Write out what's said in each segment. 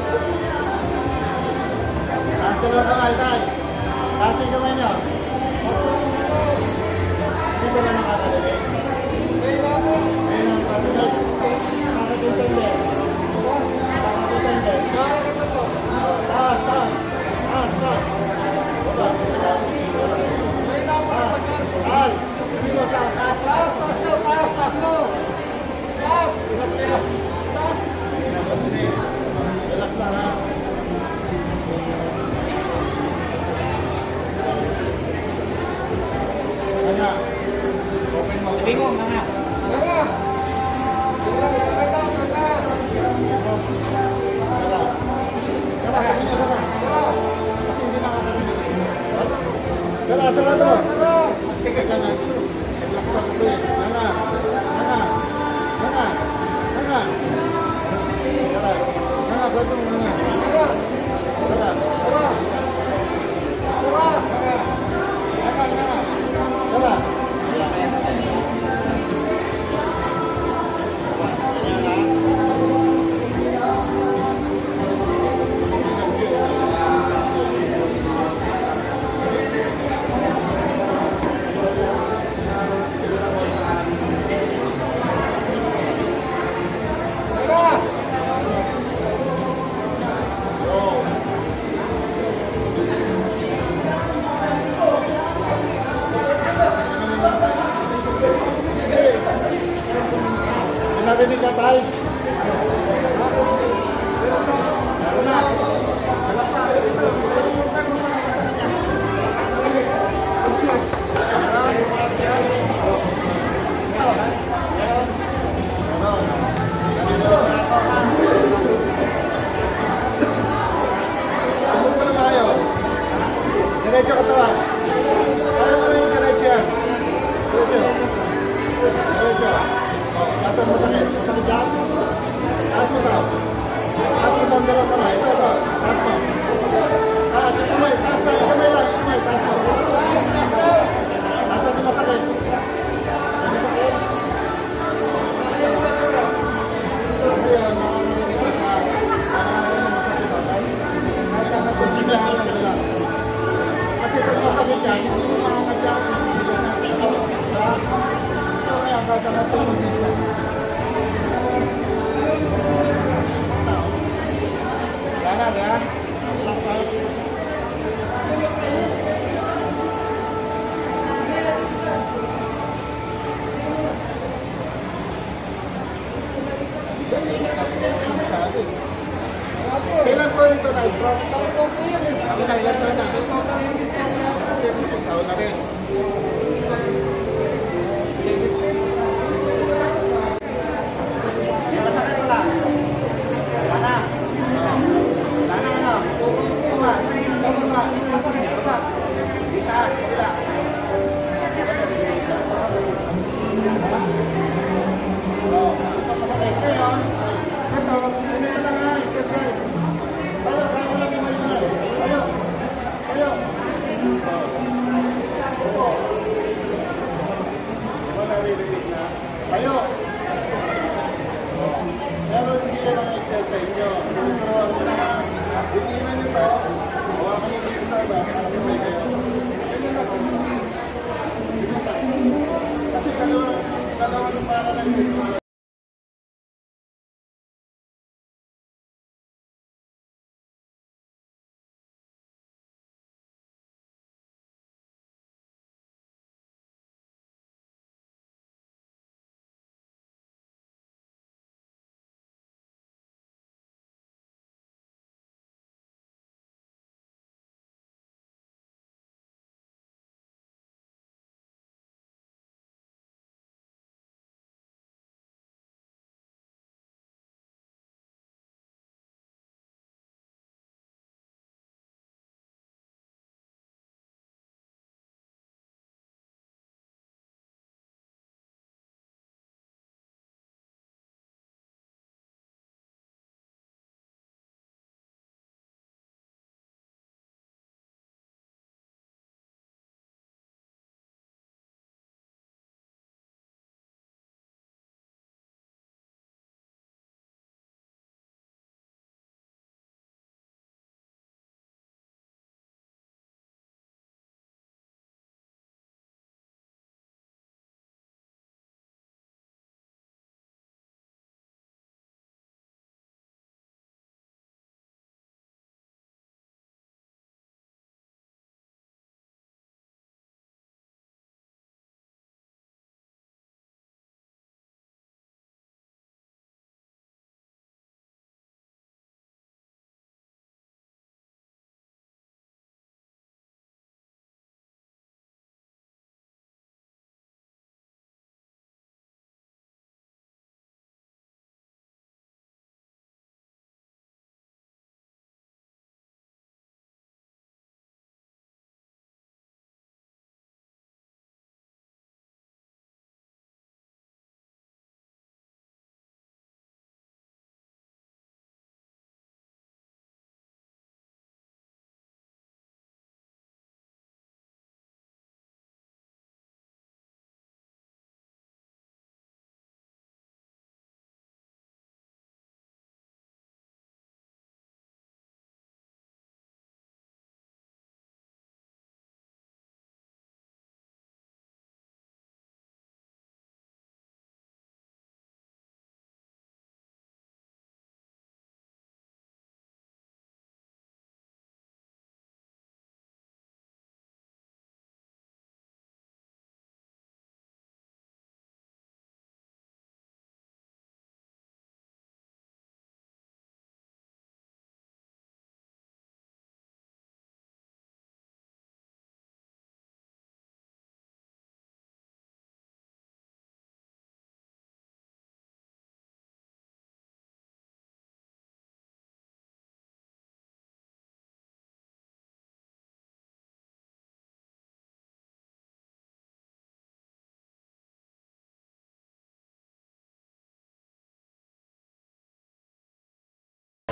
Taas ka lang kamay, tay. Taas yung kamay niyo. Hindi ko na nakakalilig. Ayun ang katuloy. Nakakatintindi. Nakakatintindi. Taas, taas. Taas, taas. Baba. Taas. Hindi ko taas. Taas, taas, taas, taas, taas mo. Taas. Taas. Relax lang ha. Kanya. Open mo. Bingo na nga. Kanya. Narinig ka tayo. Diretso katawan. Ayaw mo yung diretso yan. Diretso. Diretso. Tato mo sakit. Masakit dyan. Taas mo tao. Taas mo tao. Dalawa kamay. Ito, ito. Taas mo. Taas. Kamay. Taas mo. Kamay lang. Kamay. Taas mo. Taas mo. Masakit. Masakit. Ayun. Kasi pag masakit dyan, hindi mo makakadyan. Sana ya. Kailan po ito na ito? Ilan taon na? Kasi taon na rin.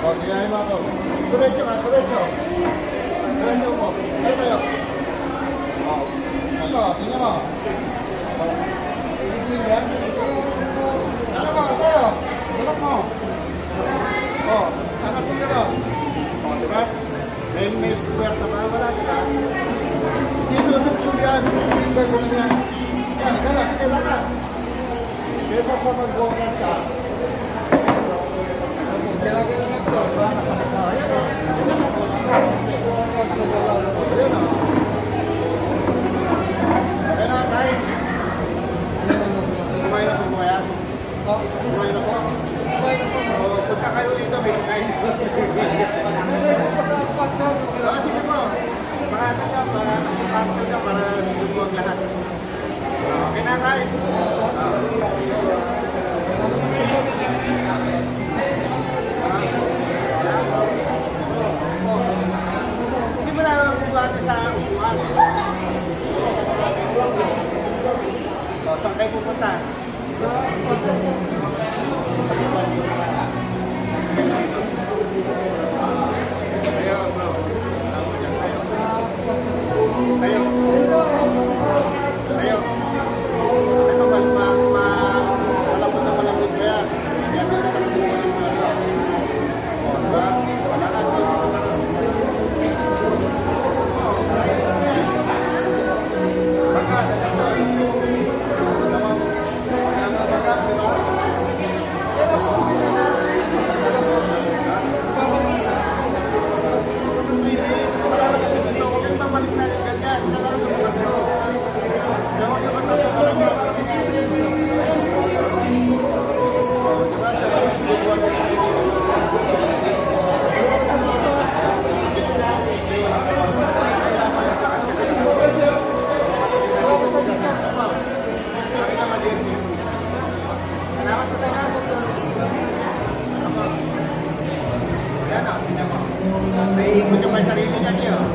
O, tiyahin mo ako. Diretso ka, diretso. Diretso mo. Tayo tayo. O, ito, tingnan mo. Tingnan yan. Ano mo, tayo. Dalak mo. O, angat mo ka doon. O, diba? May puwersa pa, wala, diba? Hindi susubsub yan. Hindi ko yan. Yan, galak, kailangan. Kesa sa mag-gongan ka. Nilagay lang ito. Ayan o. Ayan o. Ayan o, kahit. Kumain na po mo yan? Kumain na po? Kumain na po. Punta kayo dito, may kain po. Sige po. Pakatan ka, para dubuwag lahat. Okay na, kain. Hindi mo na buwate sa upuan. Saan kayo pupunta? Ayo, bro. Ayo. Ayo. Ito malambot na malambot ba yan? Yan dito ka nabubunin mo. O, diba? Wala ka. Baka, may ikot yung may sarili niya niyo.